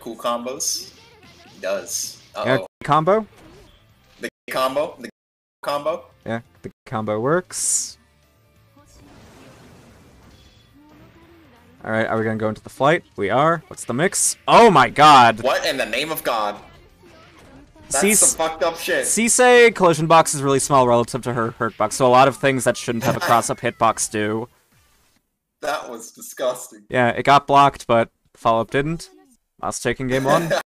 cool combos. He does. Yeah, combo? The combo? Yeah, the combo works. Alright, are we gonna go into the flight? We are. What's the mix? Oh my god! What in the name of God? That's some fucked up shit. Sisei collision box is really small relative to her hurt box, so a lot of things that shouldn't have a cross-up hitbox do. That was disgusting. Yeah, it got blocked, but follow-up didn't. Mouse taking game 1.